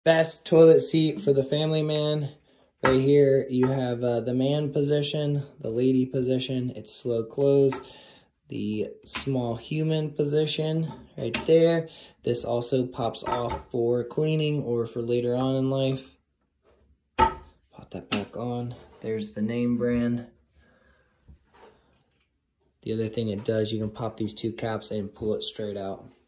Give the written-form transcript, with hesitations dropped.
Best toilet seat for the family man. Right here, you have the man position, the lady position, it's slow close. The small human position right there. This also pops off for cleaning or for later on in life. Pop that back on. There's the name brand. The other thing it does, you can pop these two caps and pull it straight out.